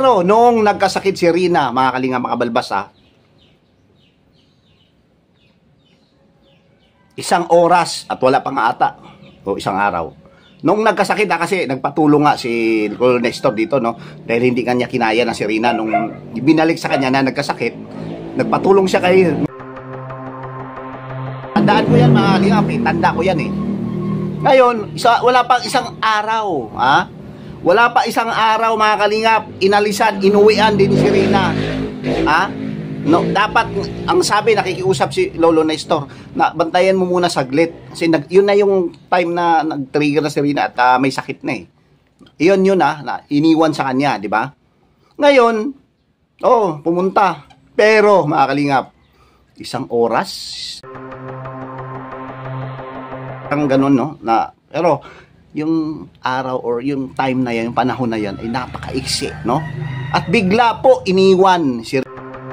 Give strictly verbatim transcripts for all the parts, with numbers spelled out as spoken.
Pero noong nagkasakit si Rina, mga kalinga, mga balbas ha, isang oras at wala pang ata o isang araw. Noong nagkasakit ha, kasi nagpatulong nga si Lolo Nestor dito, no? Dahil hindi kanya kinaya na si Rina nung binalik sa kanya na nagkasakit, nagpatulong siya kay... Tandaan ko yan, mga kalinga, tanda ko yan eh. Ngayon, isa, wala pang isang araw, ha? Wala pa isang araw, mga kalingap, inalisan, inuwian din si Rina. Ha? No, dapat, ang sabi, nakikiusap si Lolo Nestor, na bantayan mo muna saglit. Kasi nag, yun na yung time na nag-trigger na si Rina at uh, may sakit na eh. Iyon yun ah, na iniwan sa kanya, di ba? Ngayon, oh, pumunta. Pero, mga kalingap, isang oras, ang ganun, no? Na, pero, yung araw or yung time na yan, yung panahon na yan, ay napakaiksi, no? At bigla po, iniwan si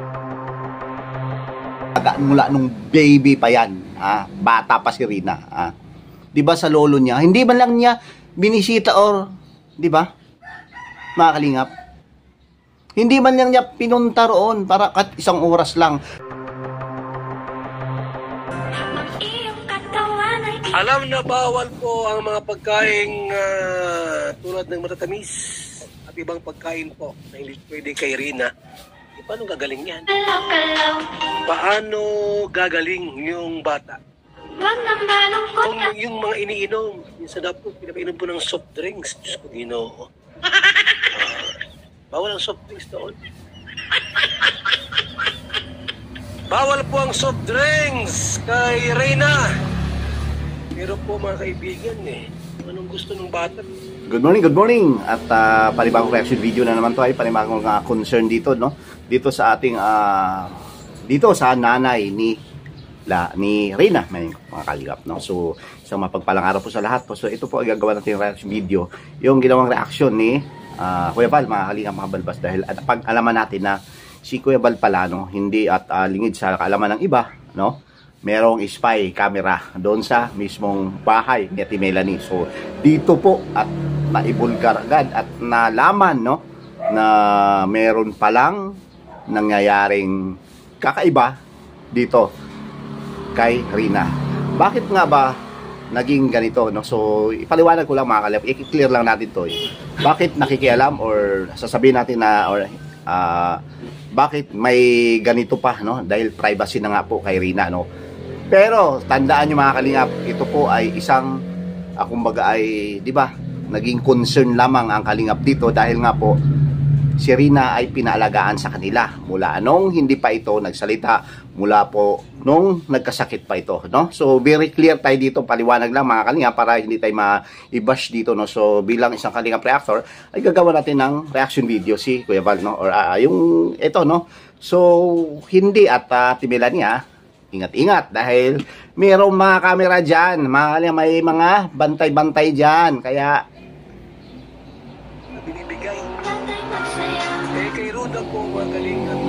mula nung baby pa yan, ha? Bata pa si Rina, ha? Di ba sa lolo niya, hindi man lang niya binisita or, di ba? Mga kalingap, hindi man lang niya pinunta roon para kat isang oras lang. Alam na bawal po ang mga pagkain uh, tulad ng matatamis at ibang pagkain po na hindi pwede kay Rina. E, paano gagaling yan? Paano gagaling yung bata? Kung yung mga iniinom, minsan daw po, pinapainom po ng soft drinks. Diyos ko, Ginoo. Uh, bawal ang soft drinks doon. Bawal po ang soft drinks kay Rina. Pero po mga kaibigan eh, anong gusto ng bata? Good morning, good morning. At uh, panibagong reaction video na naman to ay panibagong uh, concern dito, no? Dito sa ating uh, dito sa nanay ni la ni Rina, may mga kaligap, no? So, isang mapagpalang araw po sa lahat po. So, ito po ay gagawa natin yung reaction video, yung ginawang reaction ni uh, Kuya Val, mga kaligap, mga balbas, dahil at pag alaman natin na si Kuya Val pala, no, hindi at uh, lingid sa kaalaman ng iba, no? Merong spy camera doon sa mismong bahay ni Ate Melanie. So, dito po at naibulgar agad at nalaman, no, na meron palang nangyayaring kakaiba dito kay Rina. Bakit nga ba naging ganito, no? So, ipaliwanag ko lang, mga kalap, i-clear lang natin to eh. Bakit nakikialam or sasabihin natin na or uh, bakit may ganito pa, no? Dahil privacy na nga po kay Rina, no? Pero tandaan nyo, mga kalingap, ito po ay isang uh, kumbaga ay, di ba, naging concern lamang ang kalingap dito dahil nga po si Rina ay pinaalagaan sa kanila mula nung hindi pa ito nagsalita, mula po nung nagkasakit pa ito, no? So very clear tayo dito, paliwanag lang, mga kalingap, para hindi tayo ma-i-bash dito, no? So bilang isang kalingap reactor ay gagawa natin ng reaction video si Kuya Val, no? Or uh, yung ito, no? So hindi at uh, Melania, ingat-ingat dahil mayroong mga camera dyan, mga, may mga bantay-bantay dyan, kaya binibigay eh kay Ruda po magaling at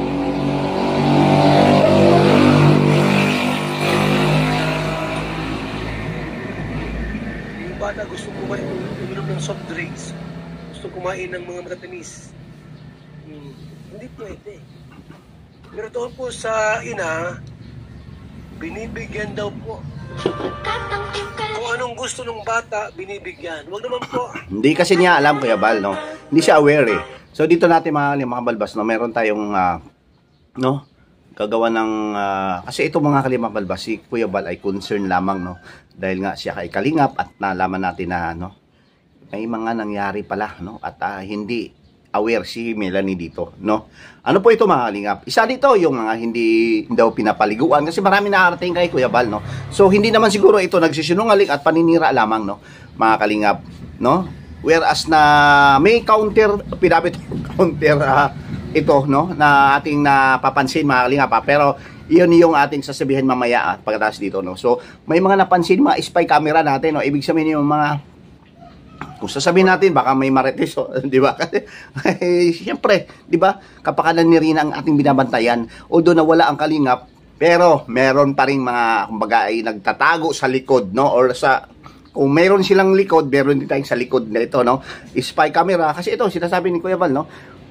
yung bata gusto kumain uminom ng soft drinks, gusto kumain ng mga matatamis, hmm, hindi pwede. Pero doon po sa ina, binibigyan daw po. Kung anong gusto ng bata, binibigyan. Huwag naman po. Hindi kasi niya alam, Kuya Val, no? Hindi siya aware eh. So dito natin, mga, mga balbas, no? Meron tayong, uh, no? Gagawa ng, uh, kasi ito, mga kalimang balbas, si Kuya Val ay concern lamang, no? Dahil nga siya kay kalingap at nalaman natin na, no? May mga nangyari pala, no? At uh, hindi aware si Melanie dito, no? Ano po ito, mga kalingap? Isa dito yung mga hindi daw pinapaliguan kasi marami nakarating kay Kuya Val, no? So hindi naman siguro ito nagsisinungaling at paninira lamang, no, mga kalingap, no? Whereas na may counter, pinapit counter uh, ito, no, na ating napapansin, mga kalingap, ha? Pero iyon yung ating sasabihin mamaya at pagkatapos dito, no? So may mga napansin, mga spy camera natin, no? Ibig sabihin yung mga, kung sasabihin natin, baka may marites, oh, di ba? Kasi, eh, siyempre, di ba, kapakanan ni Rina ang ating binabantayan, although nawala ang kalingap, pero meron pa rin mga, kumbaga, ay nagtatago sa likod, no? Or sa, kung meron silang likod, meron din tayong sa likod na ito, no? Spy camera, kasi ito, sinasabi ni Kuya Val, no?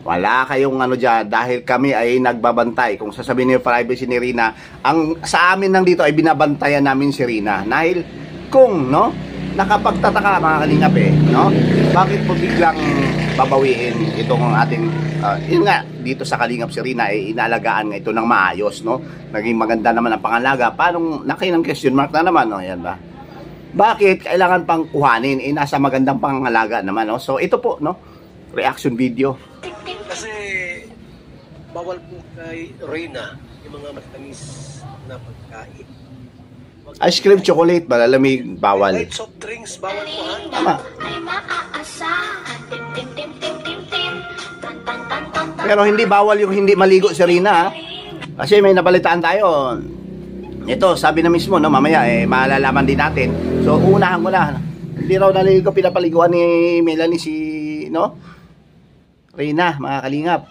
Wala kayong ano dyan, dahil kami ay nagbabantay. Kung sasabihin niyo privacy ni Rina, ang sa amin nang dito ay binabantayan namin si Rina. Dahil kung, no, nakapagtataka mga kalingap eh, no, bakit po biglang babawiin itong ating, uh, yun nga, dito sa Kalingap si Rina ay eh, inaalagaan nga ito ng maayos, no, naging maganda naman ang pangalaga. Paano, naki ng question mark na naman, no, yan ba? Bakit kailangan pang kuhanin? Eh, nasa magandang pangalaga naman, no? So, ito po, no? Reaction video. Kasi, bawal po kay Rina yung mga matamis na pagkain. Ice cream, chocolate, malalamig, bawal. Light soft drinks, bawal po ha? Tama. Pero hindi bawal yung hindi maligo si Rina, ha? Kasi may nabalitaan tayo. Ito, sabi na mismo, no, mamaya eh malalaman din natin. So unahan ko na. Hindi raw naligo pinapaliguan ni Melanie si, no, Rina, mga kalingap.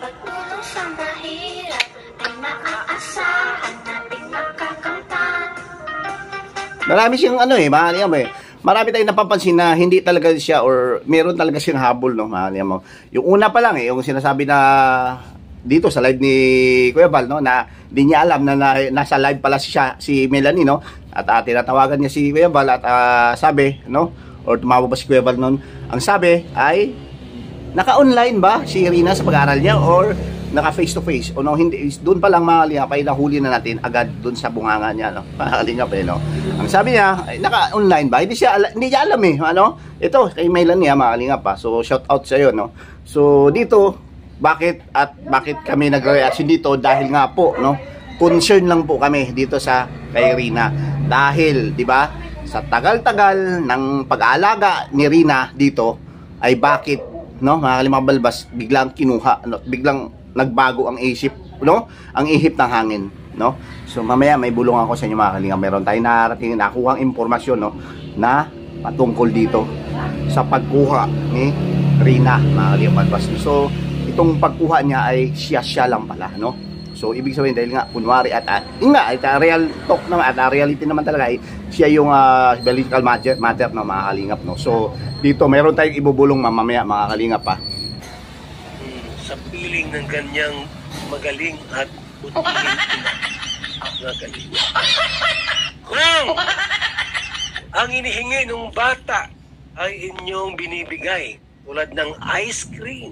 Marami siyang ano eh, mga kalingap eh. Marami tayong napapansin na hindi talaga siya or meron talaga siyang habol, no, mga kalingap mo. Yung una pa lang eh, yung sinasabi na dito sa live ni Kuya Val, no, na hindi niya alam na, na nasa live pala siya, si Melanie, no, at uh, tinatawagan niya si Kuya Val at uh, sabi, no, or tumawag ba si Kuya Val noon, ang sabi ay naka-online ba si Rina sa pag-aaral niya or naka face to face o no, hindi, doon pa lang mga kalingap ay nahuli na natin agad doon sa bunganga niya, no, mga kalingap eh, no. Ang sabi niya ay naka-online ba, hindi siya hindi niya alam eh, ano, ito kay Melanie, mga kalingap pa. So shout out sa iyo, no. So dito bakit at bakit kami nagre-reaction dito, dahil nga po, no, concern lang po kami dito sa kay Rina, dahil di ba sa tagal-tagal ng pag-aalaga ni Rina dito ay bakit, no, mga kalimang balbas, biglang kinuha, no, biglang nagbago ang isip, no, ang ihip ng hangin, no. So mamaya may bulong ako sa inyo, mga kalinga, meron tayong narating nakuhang impormasyon, no, na patungkol dito sa pagkuha ni Rina, mga kalimang balbas. So itong pagkuha niya ay siya-siya lang pala, no. So ibig sabihin, dahil nga kunwari at uh, yun nga, at uh, real talk naman at uh, reality naman talaga ay siya yung uh, biological matter, matter na, mga kalingap, no. So dito meron tayong ibubulong mamaya, mga kalingap pa. Hmm, sa piling ng ganyang magaling at butihin na kalingap. Kung ang inihingi ng bata ay inyong binibigay tulad ng ice cream,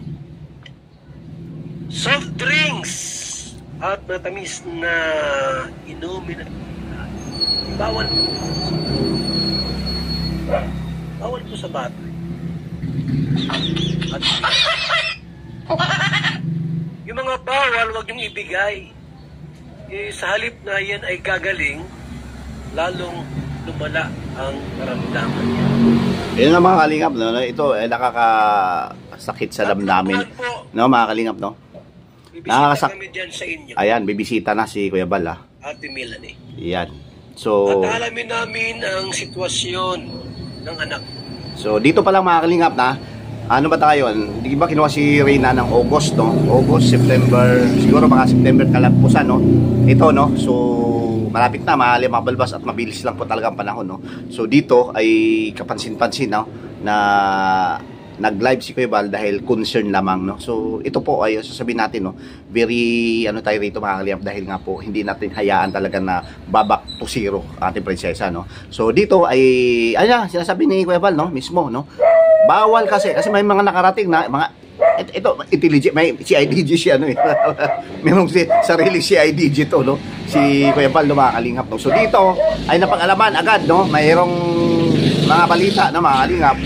soft drinks at matamis na inumin at bawal po. Bawal po sa bata. At yung mga bawal, wag niyong ibigay. Eh, sa halip na yan ay gagaling, lalong lumala ang karamdaman niya. Yun nga, mga kalingap, no? Ito ay eh, nakakasakit sa damdamin, no, mga kalingap, no. Bibisita kami dyan sa inyo. Ayan, bibisita na si Kuya Val, ha? Ate Melanie. Yan. So, at alamin namin ang sitwasyon ng anak. So, dito pa lang, mga kalingap, na ano ba tayo? Di ba kinuha si Rina ng August, no? August, September, siguro mga September kalagpusan, no? Ito, no? So, malapit na, mahali mga balbas at mabilis lang po talaga ang panahon, no? So, dito ay kapansin-pansin, no, na nag-live si Kuya Val dahil concern lamang, no. So ito po ay sasabihin natin, no, very ano tayo rito, mga kalingap, dahil nga po hindi natin hayaan talaga na babak to zero ating prinsesa, no. So dito ay ayan sinasabi ni Kuya Val, no, mismo, no, bawal kasi kasi may mga nakarating na mga ito, ito intelligent, may C I D G siya, no, eh. Merong si, sarili C I D G to, no, si Kuya Val, no, mga kalingap, no. So dito ay napag-alaman agad, no, mayroong mga balita na, mga kalingap,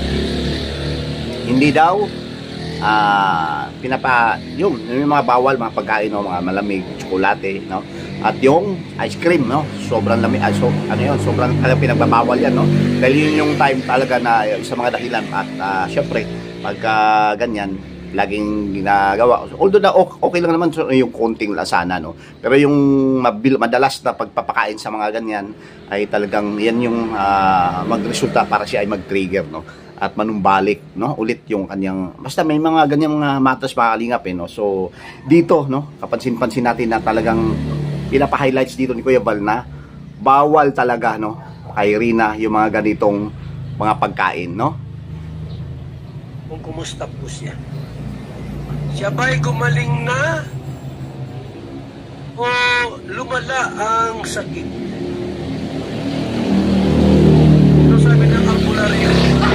hindi daw uh, pinapa yung, yung mga bawal, mga pagkain, no, mga malamig, tsokolate, no, at yung ice cream, no, sobrang lamig, ah, so, ano yun, sobrang talagang pinagbabawal yan, no, dahil yun yung time talaga na isa mga dahilan at uh, syempre pagka uh, ganyan laging ginagawa, although na okay lang naman yung konting lasana, no, pero yung mabil, madalas na pagpapakain sa mga ganyan ay talagang yan yung uh, magresulta para siya ay mag-trigger, no, at manumbalik, no, ulit yung kanyang, basta may mga ganyang mga matas, mga kalingap, eh, no. So dito, no, kapansin-pansin natin na talagang pinapa-highlights dito ni Kuya Val na bawal talaga, no, kay Rina yung mga ganitong mga pagkain, no. Kung kumusta po siya. Siya ba'y gumaling na o lumala ang sakit? Ano sabi ng albularyo?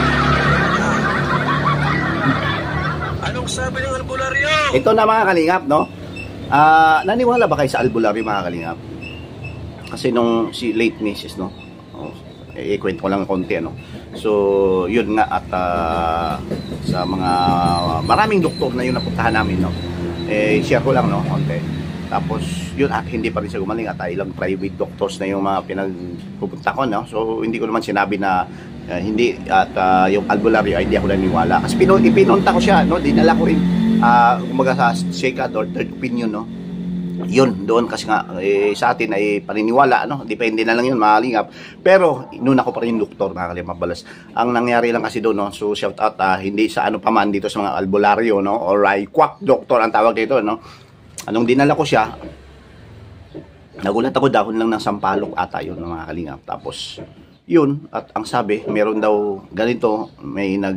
Anong sabi ng albularyo? Ito na mga kalingap, no? Ah, naniwala ba kayo sa albularyo mga kalingap? Kasi nung si late missus, no? Oh, eh, ikwento ko lang konti, ano? So, yun nga at uh, sa mga maraming doktor na yun napuntahan namin, no? Eh, share ko lang, no? Konti. Tapos, yun at hindi pa rin siya gumaling at uh, ilang private doctors na yung mga pinagpupunta ko, no? So, hindi ko naman sinabi na uh, hindi at uh, yung albularyo ay hindi ako naniwala. Kasi pinu ipinunta ko siya, no? Dinala ko rin uh, kumaga sa second or third opinion, no? Yun, doon kasi nga eh, sa atin ay paniniwala, no? Depende na lang yun, makalingap. Pero noon ako pa rin doktor, makakalingap balas. Ang nangyari lang kasi doon, no? So shout out, uh, hindi sa ano pa man dito sa mga albularyo, no? Or ay quack doctor ang tawag dito, no? Anong dinala ko siya, nagulat ako, dahon lang ng sampalok ata yun, mga kalingap. Tapos yun, at ang sabi, meron daw ganito, may nag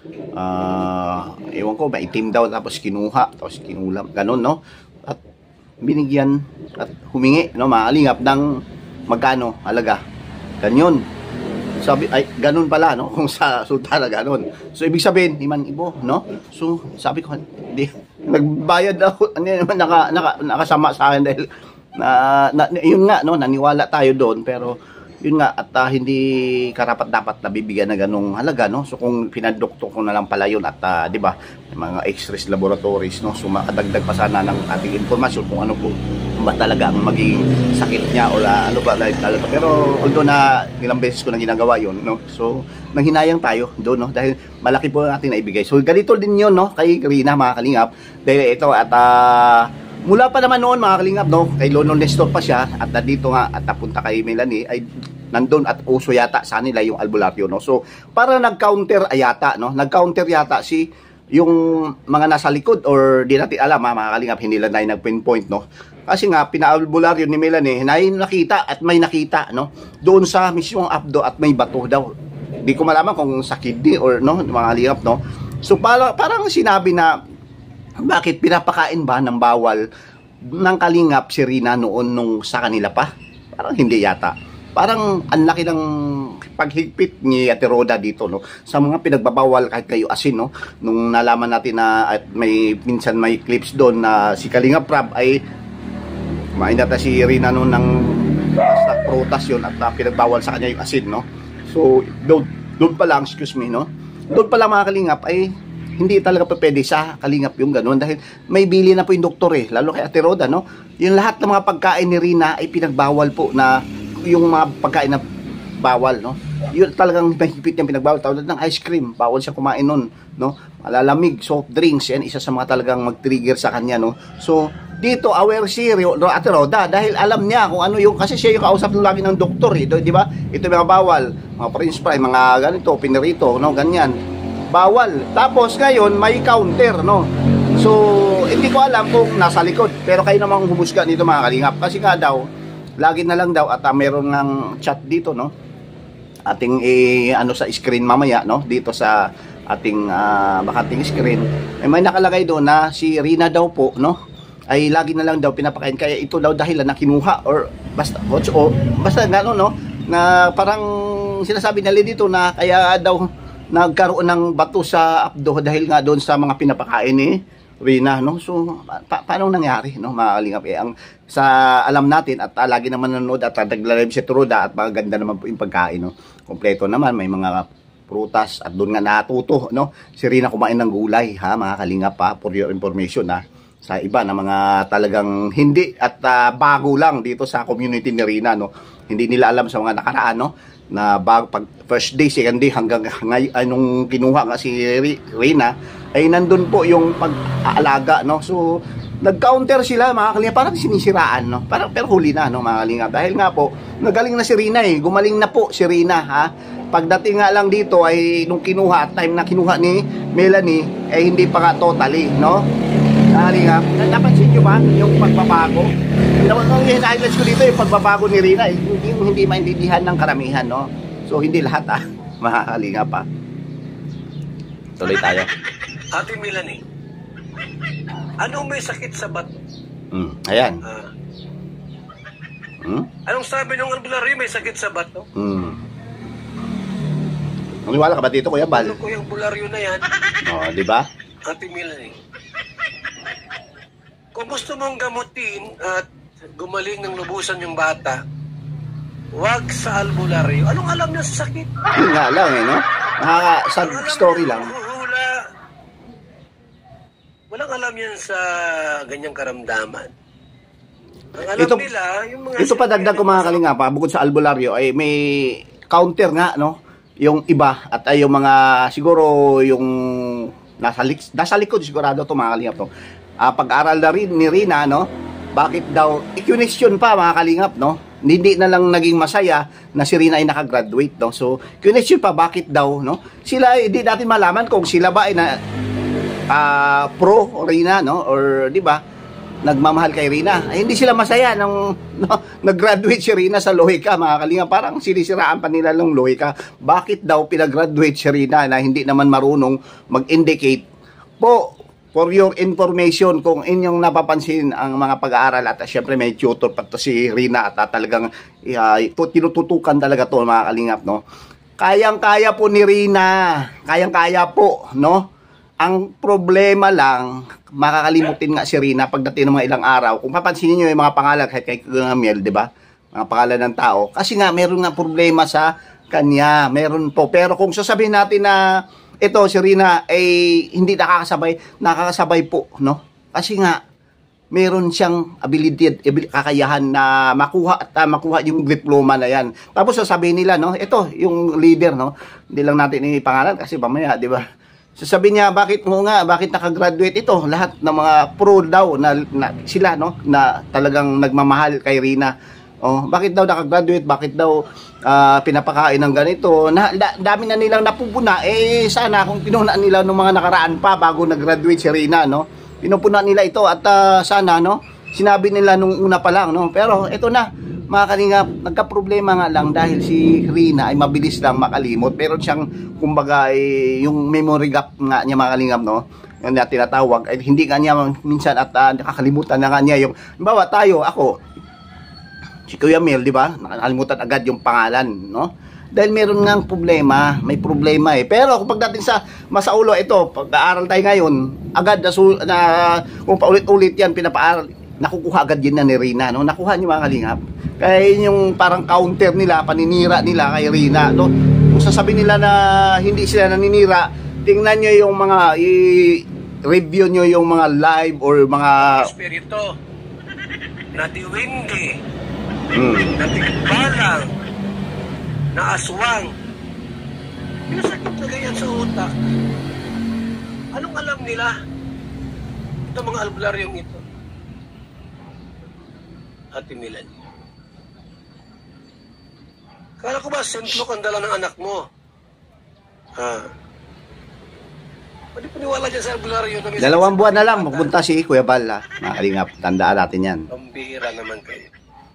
uh, ewan ko, may itim daw, tapos kinuha, tapos kinulam, ganun, no? At binigyan at humingi, no, maalingap ng magkano halaga, ganyan. Sabi ay ganun pala, no, kung sa sultana ganun. So ibig sabihin iman ibo, no? So sabi ko, di nagbayad ako, ano naman naka, naka nakasama sa akin dahil na, na yun nga, no, naniwala tayo doon, pero yun nga at uh, hindi karapat dapat nabibigyan na ganung halaga, no? So kung pinadoktor ko na lang pala yun at uh, di ba, mga X-rays laboratories, no? So makadagdag pa sana ng ating informasyon kung ano po ba talaga ang magiging sakit niya o uh, ano ba talaga. Pero although na ilang beses ko na ginagawa yun, no? So nanghinayang tayo doon, no? Dahil malaki po natin na ibigay. So ganito din yun, no? Kay Rina, mga kalingap. Dahil ito at uh, mula pa naman noon, mga kalingap, no? Kay Lono Nestor pa siya at uh, dito nga at napunta kay Melanie ay nandun at uso yata sa nila yung albularyo, no? So para nag-counter ayata, no? Nag-counter yata si yung mga nasa likod or di natin alam, ha, mga kalingap, hindi lang tayo nag-pinpoint, no? Kasi nga pinaalbularyo ni Melanie na nakita at may nakita, no? Doon sa mismong abdo at may bato daw. Di ko malaman kung sa kidney or no, mga kalingap, no? So para, parang sinabi na bakit pinapakain ba ng bawal ng kalingap si Rina noon nung sa kanila pa? Parang hindi yata. Parang ang laki ng paghigpit ni Ate Roda dito, no? Sa mga pinagbabawal kahit kayo asin, no? Nung nalaman natin na at may minsan may clips doon na si Kalinga Prab ay mainata si Rina noon ng sa prutas yun at uh, pinagbawal sa kanya yung asin, no? So doon, doon pa lang, excuse me, no? Doon pa lang, mga kalingap, ay hindi talaga pa pwede sa kalingap yung ganun dahil may bili na po yung doktor, eh, lalo kay Ate Roda, no? Yung lahat ng mga pagkain ni Rina ay pinagbawal po, na yung mga pagkain na bawal, no? Yun talagang mahigpit yung pinagbawal. Tawag ng ice cream, bawal siya kumain nun, no? Malalamig, soft drinks, yan isa sa mga talagang mag-trigger sa kanya, no? So dito aware si Ate Roda dahil alam niya kung ano yung, kasi siya yung kausap ng lagi ng doktor, eh, di ba? Ito mga bawal, mga Prince Fry, mga ganito, pinirito, no? Ganyan, bawal. Tapos ngayon may counter, no? So hindi ko alam kung nasa likod, pero kayo namang humusga nito, mga kalingap, kasi nga daw lagi na lang daw at uh, meron ng chat dito, no? Ating eh, ano sa screen mamaya, no? Dito sa ating uh, bakating screen ay may nakalagay doon na si Rina daw po, no? Ay lagi na lang daw pinapakain, kaya ito daw dahil na kinuha or basta o, o basta gano'n, no? Na parang sinasabi nila dito na kaya daw nagkaroon ng bato sa abdo dahil nga doon sa mga pinapakain ni Rina, no? So pa paano nangyari, no, mga kalingap, eh, ang sa alam natin at uh, lagi naman nanonood at uh, nagla-live si Truda at maganda naman po yung pagkain, no? Kompleto naman, may mga prutas at doon nga natuto, no? Si Rina kumain ng gulay, ha, mga kalingap, pa for your information, ha, sa iba na mga talagang hindi at uh, bago lang dito sa community ni Rina, no? Hindi nila alam sa mga nakaraan, no? Na bago pag first day, second day hanggang ngay anong kinuha nga si Rina ay nandun po yung pag-aalaga, no? So nag-counter sila, mga kalingap, parang sinisiraan, no? Parang pero huli na, no, mga kalingap, dahil nga po nagaling na si Rina, eh, gumaling na po si Rina, ha. Pagdating nga lang dito ay nung kinuha at time na kinuha ni Melanie ay hindi pa nga totally, no? Kalingap, napansin nyo ba yung pagbabago? Ang highlights ko dito yung pagbabago ni Rina, eh, hindi, hindi maintindihan ng karamihan, no? So hindi lahat, ah, mga kalingap, pa. Tuloy tayo. Ate Melanie, Anong may sakit sa bato? Hmm. Ayan. Ah. Hmm? Anong sabi ng albularyo may sakit sa bato? Hmm. Maniwala ka ba dito, Kuya Bal? Ano ko yung bularyo na yan? Oh, di ba? Ate Melanie. Kung gusto mong gamutin at gumaling ng lubusan yung bata, wag sa albularyo. Anong alam niya sa sakit? Yun nga lang eh, no? Nakaka-sad story lang. Wala. Walang alam yan sa ganyang karamdaman. Ang alam Ito, nila, yung mga... ito pa dagdag ko mga kalinga pa, bukod sa albularyo, ay may counter nga, no? Yung iba, at ay yung mga, siguro, yung nasa, lik nasa likod, sigurado to mga kalingap, no? Uh, pag-aral na rin ni Rina, no? Bakit daw, i-question pa mga kalingap, no? Hindi na lang naging masaya na si Rina ay nakagraduate, no? So, question pa, bakit daw, no? Sila, hindi natin malaman kung sila ba ay na uh, pro Rina, no? Or, di ba, nagmamahal kay Rina. Ay, hindi sila masaya nung no, nag-graduate si Rina sa Lohika, mga kalinga. Parang sinisiraan pa nila ng Lohika. Bakit daw pinag-graduate si Rina na hindi naman marunong mag-indicate? Po, for your information, kung inyong napapansin ang mga pag-aaral at syempre may tutor pa to si Rina at talagang uh, tinututukan talaga to mga kalingap, no? Kayang-kaya po ni Rina. Kayang-kaya po, no? Ang problema lang, makakalimutin nga si Rina pagdating ng mga ilang araw. Kung papansinin nyo yung mga pangalan, kahit kay Miel, di ba? Mga pangalan ng tao. Kasi nga, meron nga problema sa kanya. Meron po. Pero kung sasabihin natin na ito, si Rina, ay hindi nakakasabay, nakakasabay po, no? Kasi nga, meron siyang ability, kakayahan na makuha at uh, makuha yung diploma na yan. Tapos sasabihin nila, no? Ito, yung leader, no? Hindi lang natin ipangalan kasi pamaya, di ba? Sasabihin niya, bakit mo nga, bakit nakagraduate ito? Lahat ng mga pro daw na, na sila, no? Na talagang nagmamahal kay Rina. Oh, bakit daw nakagraduate? Bakit daw uh, pinapakain ng ganito? Na, da, dami na nilang napupuna. Eh, sana kung pinuna nila ng mga nakaraan pa bago nag-graduate si Rina, no? Pinupuna nila ito at uh, sana, no? Sinabi nila nung una pa lang, no? Pero ito na, mga kalingap, nagka-problema nga lang dahil si Rina ay mabilis lang makalimot. Pero siyang, kumbaga, eh, yung memory gap nga niya mga kalingap, no? Yung na tinatawag, ay hindi nga niya minsan at uh, nakakalimutan na nga niya yung, bawa tayo, ako, si Kuya Mel, di ba? Nakalimutan agad yung pangalan, no? Dahil meron ngang problema, may problema eh. Pero kung pagdating sa masaulo, ito, pag-aaral tayo ngayon, agad na, na kung paulit-ulit yan, pinapaaral, nakukuha agad yun na ni Rina, no? Nakuha niyo mga kalingap. Kaya yung parang counter nila, paninira nila kay Rina, no? Kung sasabihin nila na hindi sila naninira, tingnan nyo yung mga, i-review nyo yung mga live or mga... Espiritu, natiwindi, hmm. natigbalang, naaswang, pinasakit na ganyan sa utak. Anong alam nila? Ito mga albularyong ito. Ate Melanie. Kala ko ba, simplok ang dala ng anak mo? Ha? Pwede paniwala dyan sa albularyo na may... Dalawang buwan na lang, magpunta si Kuya Bal, ha? Makalingap, tandaan natin yan. Pambihira naman kayo.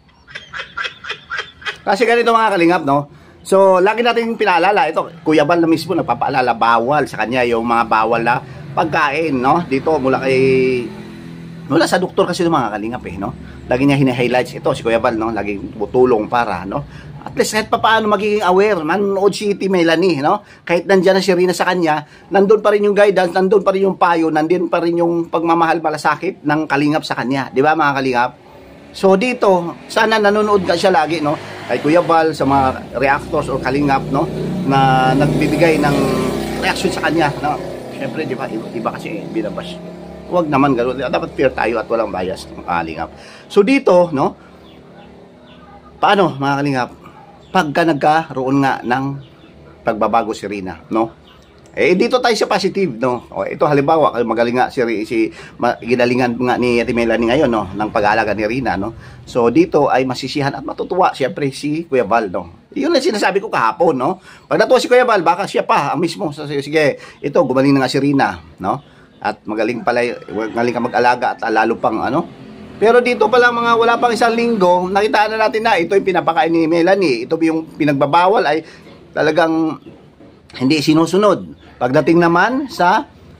Kasi ganito mga kalingap, no? So, lagi natin pinaalala, ito, Kuya Bal na mismo nagpapaalala, bawal sa kanya yung mga bawal na pagkain, no? Dito, mula kay... Mula sa doktor kasi ng mga kalingap, eh, no? Lagi niya hini-highlights ito, si Kuya Bal, no? Laging tutulong para, no? At least kahit pa paano magiging aware, manonood si Ate Melanie, no? Kahit nandiyan na si Rina sa kanya, nandun pa rin yung guidance, nandun pa rin yung payo, nandun pa rin yung pagmamahal malasakit ng kalingap sa kanya. Di ba mga kalingap? So dito, sana nanonood ka siya lagi, no? Kay Kuya Bal, sa mga reactors o kalingap, no? Na nagbibigay ng reaction sa kanya, no? Siyempre, di ba? Iba kasi binabash. Huwag naman gano'n. Dapat fair tayo at walang bias, mga kalingap. So dito, no? Paano, mga kalingap? Pagka nagkaroon nga ng pagbabago si Rina, no? Eh, dito tayo sa positive, no? O, ito, halimbawa, magaling nga si, si ginalingan nga ni Ate Melanie ngayon, no? Ng pag-aalaga ni Rina, no? So, dito ay masisihan at matutuwa, siyempre, si Kuya Bal, no? Yun ang sinasabi ko kahapon, no? Pag natuwa si Kuya Bal, baka siya pa, ang mismo, sige, ito, gumaling na nga si Rina, no? At magaling pala, magaling ka mag-alaga at lalo pang, ano? Pero dito pala mga wala pang isang linggo, nakitaan na natin na ito yung pinapakain ni Melanie. Ito yung pinagbabawal ay talagang hindi sinusunod. Pagdating naman sa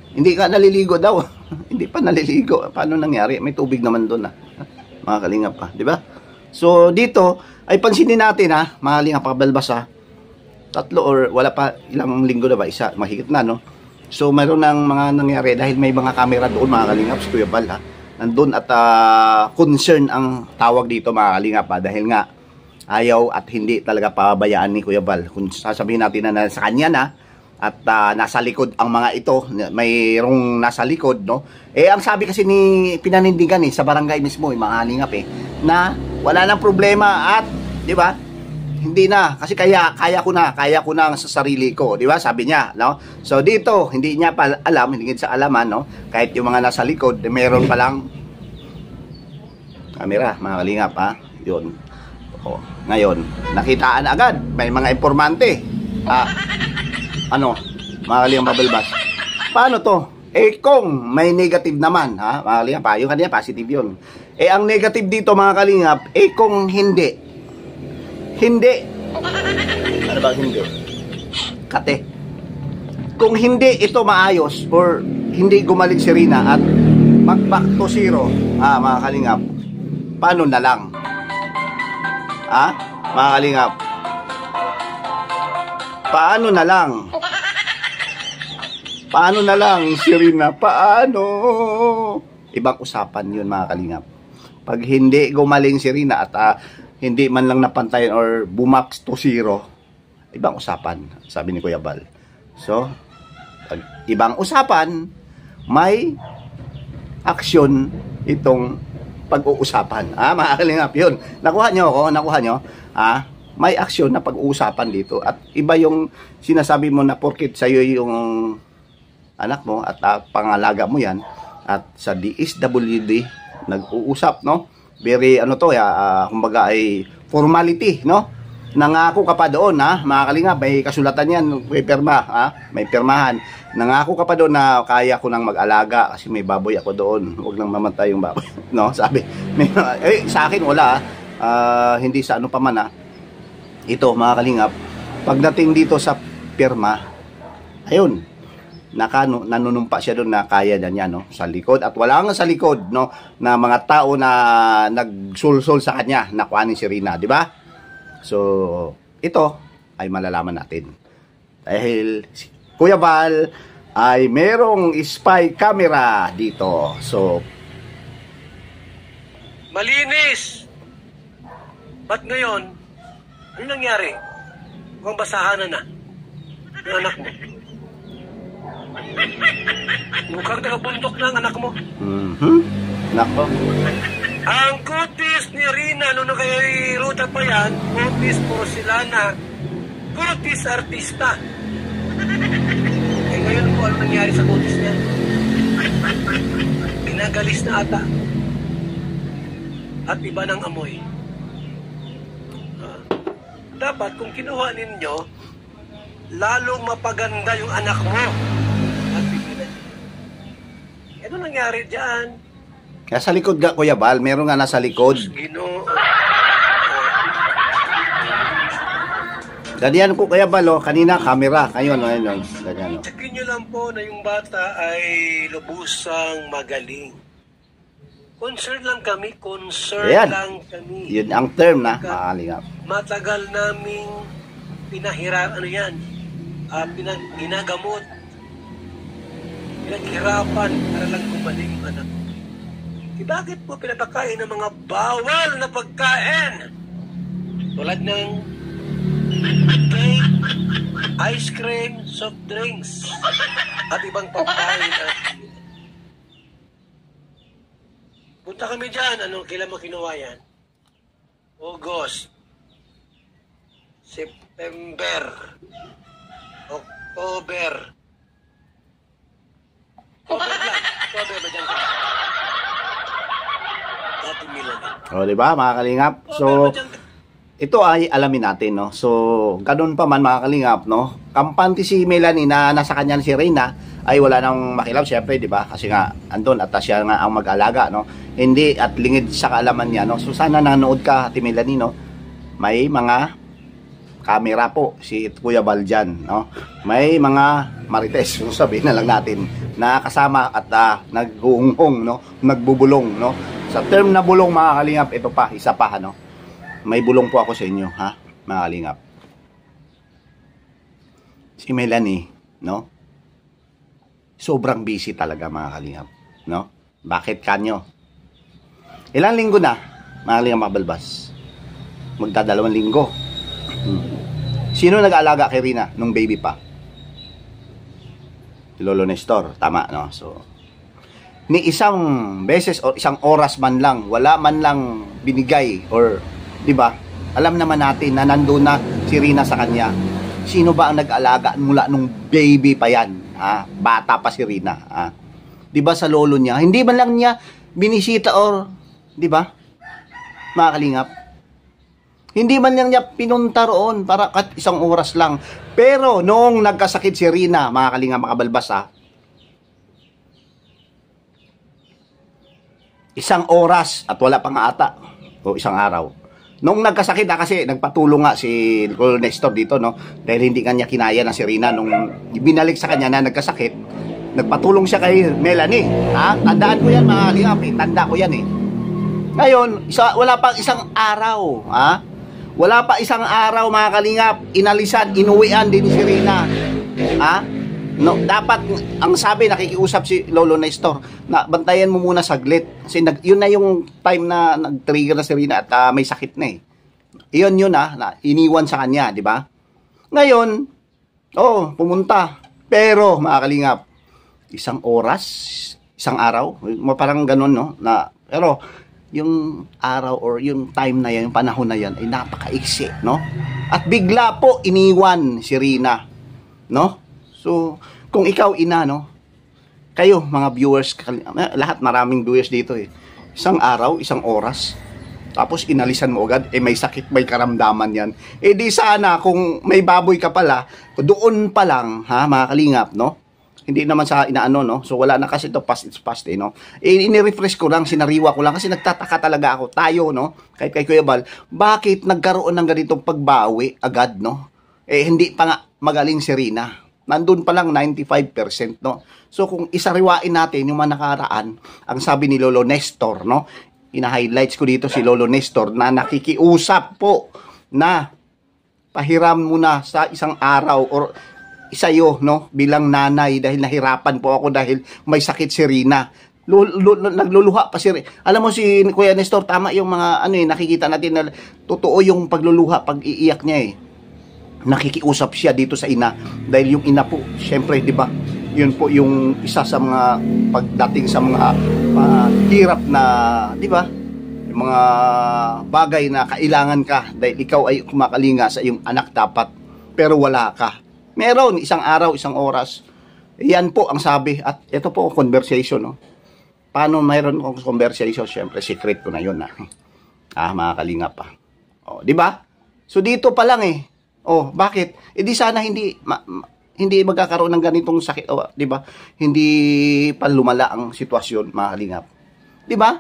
Hindi ka naliligo daw. Hindi pa naliligo. Paano nangyari? May tubig naman doon, ah. Mga kalingap pa, di ba? So, dito, ay pansinin natin, ha, mga kalingap, pagbalbas, ha. Tatlo or wala pa, ilang linggo na ba? Isa, mahigit na, no? So, mayroon ng mga nangyari dahil may mga camera doon, mga kalingap, si Kuya Bal, ha. Nandun at uh, concern ang tawag dito, mga kalingap, ha. Dahil nga, ayaw at hindi talaga pabayaan ni Kuya Bal. Kung sasabihin natin na nasa kanya na, at uh, nasa likod ang mga ito, mayroong nasa likod, no? Eh, ang sabi kasi ni pinanindigan eh, sa barangay mismo, eh, mga kalingap eh, na wala nang problema at, di ba, hindi na, kasi kaya, kaya ko na, kaya ko na sa sarili ko, di ba, sabi niya, no? So, dito, hindi niya pa alam, hindi sa alaman, no? Kahit yung mga nasa likod, eh, meron pa lang camera, mga kalingap, ha? Yun. O, ngayon, nakitaan agad, may mga informante, ah, ano, mga kalingap mabalbas. Paano to? Eh, kung may negative naman, ha, mga kalingap, pa, yung kanina, positive yun. Eh, ang negative dito, mga kalingap, eh, kung hindi, hindi, ano ba hindi? Kate. Kung hindi ito maayos, or hindi gumaling si Rina, at mag-back to zero, ha, mga kalingap, paano na lang? Ha, mga kalingap, paano na lang? Paano na lang, si Rina? Paano? Ibang usapan yun, mga kalingap. Pag hindi gumaling si Rina at uh, hindi man lang napantayan or bumax to zero, ibang usapan, sabi ni Kuya Bal. So, pag ibang usapan, may aksyon itong pag-uusapan. Ah, mga kalingap, yun. Nakuha nyo ako, nakuha nyo. Ah, may aksyon na pag-uusapan dito. At iba yung sinasabi mo na porkit sa'yo yung anak mo at uh, pangalaga mo yan. At sa D S W D, nag-uusap, no? Very, ano to, uh, kumbaga ay formality, no? Nangako ka pa doon, ha? Mga kalingap, may kasulatan yan, may perma, ha? May permahan. Nangako ka pa doon na kaya ko nang mag-alaga kasi may baboy ako doon. Huwag lang mamatay yung baboy, no? Sabi, may, eh, sa akin wala, uh, hindi sa ano pa man, ha? Ito, mga kalingap, pagdating dito sa perma, ayun, nakano nanunumpa siya doon na kaya na niya, no, sa likod, at wala nga sa likod, no, na mga tao na nagsulsul sa kanya na kuhanin si Rina, di ba? So ito ay malalaman natin dahil si Kuya Bal ay merong spy camera dito. So malinis. Ba't ngayon ano nangyari? Mukhang basahan na na ng anak mo. Mukhang nakabuntok na ang anak mo. Mm-hmm. Nako. Ang kutis ni Rina, nung kay Ruta pa yan, kutis porcelana, kutis artista. Eh ngayon po, ano nangyari sa kutis niya? Pinagalis na ata. At iba ng amoy. Ah, dapat kung kinuha ninyo, lalong mapaganda yung anak mo. Ano nangyari dyan? Kaya sa likod ga, Kuya Bal, meron nga nasa likod. Ginoo. Ganyan ko, Kuya Bal, oh, kanina camera, ngayon, ngayon, ganyan, oh. Sabihin nyo lang po na yung bata ay lubusang magaling. Concern lang kami, concern Ayan. lang kami. Yun ang term na, makalingap. Matagal naming pinahira, ano yan, uh, pinag ginagamot. Pinaghirapan para lang gumaling yung anak. E bakit po pinapakain ng mga bawal na pagkain? Tulad ng cake, ice cream, soft drinks, at ibang pagkain. At punta kami dyan. Anong kailan mo kinuha yan? August, September, October, October lang. October ba dyan ka? Dati Milan. O, di ba, mga kalingap? So, ito ay alamin natin, no? So, ganun pa man, mga kalingap, no? Kampante si Melanie na nasa kanya si Rina ay wala nang makilaw, syempre, di ba? Kasi nga, andun, at siya nga ang mag-alaga, no? Hindi, at lingid sa kaalaman niya, no? So, sana nanood ka, Ate Melanie, no? May mga camera po si Kuya Val dyan, no? May mga marites, so sabihin na lang natin, na kasama at uh, naghuhunghong, no? Nagbubulong, no? Sa term na bulong, mga kalingap, ito pa, isa pa, no? May bulong po ako sa inyo, ha? Mga kalingap. Si Melanie, no? Sobrang busy talaga, mga kalingap, no? Bakit kanyo? Ilang linggo na, mga kalingap, mga balbas? Magdadalawang linggo. Hmm. Sino nag-aalaga kay Rina nung baby pa? Si Lolo Nestor, tama, no? So, ni isang beses o isang oras man lang, wala man lang binigay or, di ba? Alam naman natin na nandoon na si Rina sa kanya. Sino ba ang nag-aalaga mula nung baby pa yan? Ha? Bata pa si Rina. Ha? Di ba sa lolo niya? Hindi man lang niya binisita or, di ba? Mga kalingap. Hindi man lang niya pinunta roon para kat isang oras lang. Pero noong nagkasakit si Rina, mga kalingap, mga balbas, ha? Isang oras at wala pang ata o isang araw. Nung nagkasakit na kasi nagpatulong nga si Lolo Nestor dito, no? Dahil hindi kanya kinaya na si Rina nung binalik sa kanya na nagkasakit. Nagpatulong siya kay Melanie. Ha? Tandaan ko yan, mga kalingap, eh. Tanda ko yan, eh. Ngayon, isa, wala pang isang araw, ha? Wala pa isang araw, mga kalingap, inalisan, inuwian din si Rina. Ha? No, dapat, ang sabi, nakikiusap si Lolo Nestor, na bantayan mo muna saglit. Kasi nag, yun na yung time na nag-trigger na si Rina at uh, may sakit na eh. Yun yun ah, na iniwan sa kanya, di ba? Ngayon, oh, pumunta. Pero, mga kalingap, isang oras, isang araw, parang ganun, no? Na, pero, yung araw or yung time na yan, yung panahon na yan, ay napakaiksi, no? At bigla po, iniwan si Rina, no? So, kung ikaw ina, no? Kayo, mga viewers, lahat maraming viewers dito eh. Isang araw, isang oras, tapos inalisan mo agad, eh may sakit, may karamdaman yan. Eh di sana, kung may baboy ka pala, doon pa lang, ha, mga kalingap, no? Hindi naman sa inaano, no? So, wala na kasi ito, past it's past, eh, no? Eh, ini-refresh ko lang, sinariwa ko lang, kasi nagtataka talaga ako, tayo, no? Kahit kay Kuya Val, bakit nagkaroon ng ganitong pagbawi agad, no? Eh, hindi pa nga magaling si Rina. Nandun pa lang ninety-five percent, no? So, kung isariwain natin yung mga nakaraan, ang sabi ni Lolo Nestor, no? Ina-highlights ko dito si Lolo Nestor na nakikiusap po na pahiram muna sa isang araw or isayo, no, bilang nanay dahil nahirapan po ako dahil may sakit si Rina. Nagluluha pa si Rina. Alam mo si Kuya Nestor, tama yung mga ano eh, nakikita natin na totoo yung pagluluha pag iiyak niya eh. Nakikiusap siya dito sa ina dahil yung ina po, syempre, di ba? Yun po yung isa sa mga pagdating sa mga uh, hirap na, di ba? Yung mga bagay na kailangan ka dahil ikaw ay kumakalinga sa iyong anak dapat pero wala ka. Meron, isang araw, isang oras. Yan po ang sabi. At ito po, conversation, no? Paano mayroon akong conversation? Siyempre, secret ko na yun, ah. Ah, mga kalingap pa. O, di ba? So, dito pa lang, eh. O, bakit? E di sana hindi, ma, ma, hindi magkakaroon ng ganitong sakit, o, di ba? Hindi pa lumala ang sitwasyon, mga kalingap. Di ba?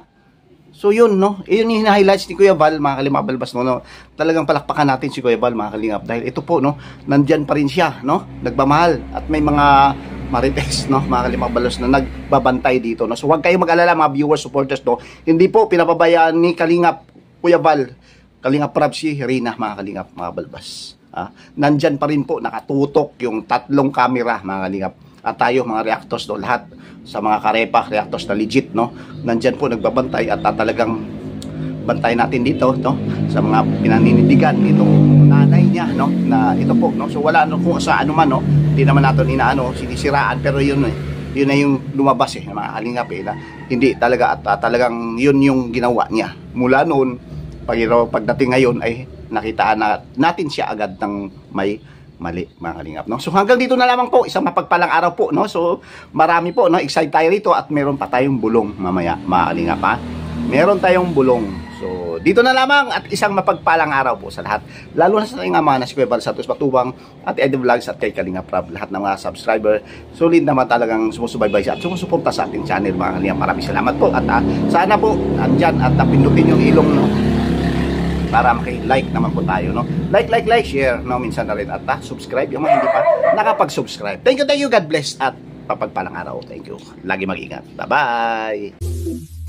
So yun, no? Yun yung hina-highlights ni Kuya Val, mga kalingap balbas, no? no? Talagang palakpakan natin si Kuya Val, mga kalingap. Dahil ito po, no? Nandyan pa rin siya, no? Nagmamahal. At may mga marites, no? Mga kalingap balbas na nagbabantay dito, no? So huwag kayo mag-alala, mga viewers, supporters, no? Hindi po pinapabayaan ni Kalingap Kuya Val, Kalingap Prab si Rina, mga kalingap, mga balbas. Ah, nandyan pa rin po, nakatutok yung tatlong camera, mga kalingap. At tayo, mga reactors, no? Lahat sa mga karepa, reactors na legit, no? Nandyan po nagbabantay at uh, talagang bantay natin dito, no? Sa mga pinaninindigan nitong nanay niya, no? Na ito po, no? So wala no kung sa ano man, no? Hindi naman natin inaano, sinisiraan, pero yun eh. Yun na yung lumabas eh, mga kalingap eh, na hindi talaga at uh, talagang yun yung ginawa niya. Mula noon, pag, pagdating ngayon ay nakitaan na natin siya agad ng may mali, mga kalingap, no? So hanggang dito na lamang po, isang mapagpalang araw po, no? So marami po, no? Excited tayo rito at meron pa tayong bulong mamaya, mga kalingap, ha? Meron tayong bulong. So dito na lamang at isang mapagpalang araw po sa lahat. Lalo na sa ating mga si Kuya Val Santos Matubang at Eddie Vlogs at kay Kalingap Prab, lahat ng mga subscriber. Solid naman talagang sumusubaybay siya at sumusuporta sa ating channel, mga kalingap. Maraming salamat po at uh, sana po andyan at uh, pindutin yung ilong, no? para maki-like naman po tayo, no? Like, like, like, share, no? Minsan na rin at ah, subscribe yung mga hindi pa nakapag-subscribe. Thank you, thank you, God bless at papagpalang araw. Thank you. Lagi mag-ingat. Bye-bye!